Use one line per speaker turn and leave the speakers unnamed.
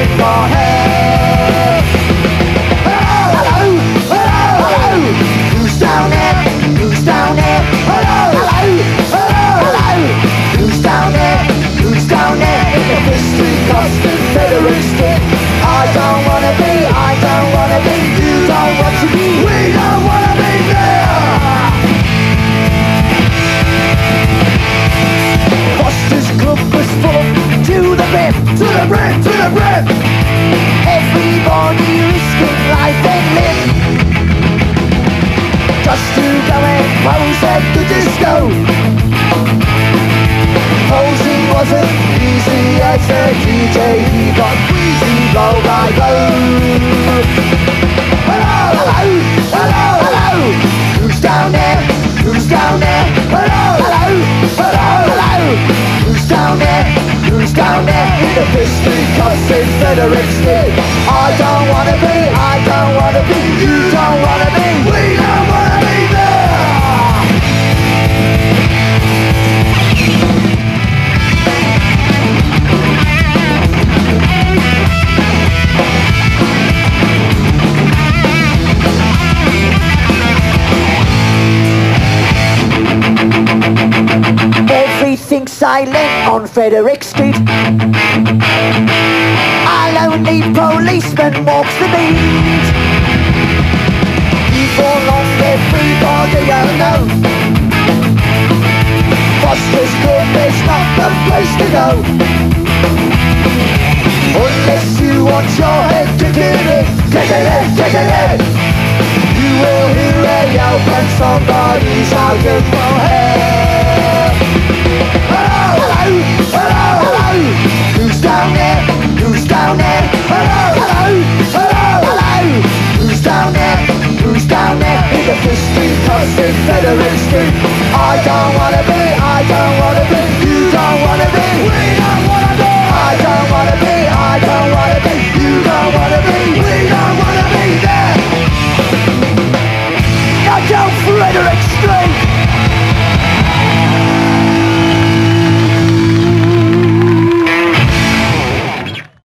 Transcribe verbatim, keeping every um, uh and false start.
in my head. Hello, hello, hello, hello. Who's down there? Who's down there? Hello, hello, hello, hello. Who's down there? Who's down there? In the history cost Confederate stick. I don't wanna be, I don't wanna be, you don't want to be, we don't wanna be there. Foster's Club was full to the brim, to the brim, to the brim. Everybody risking life and limb just to go and pose at the disco. Posing wasn't easy as a D J, he got queasy, blow by blow. Hello, hello, hello, hello. Who's down there? Who's down there? Hello, hello, hello, hello. Who's down there? Who's down there? In the history cups Confederate stick. I don't wanna be, I don't wanna be, you don't wanna be, we don't wanna be there. Everything's silent on Frederick Street. A lonely policeman walks the beat. Before long everybody will know Foster's Club is not the place to go. Unless you want your head to get it, get it, get it. You will hear a yell from somebody's out of your head.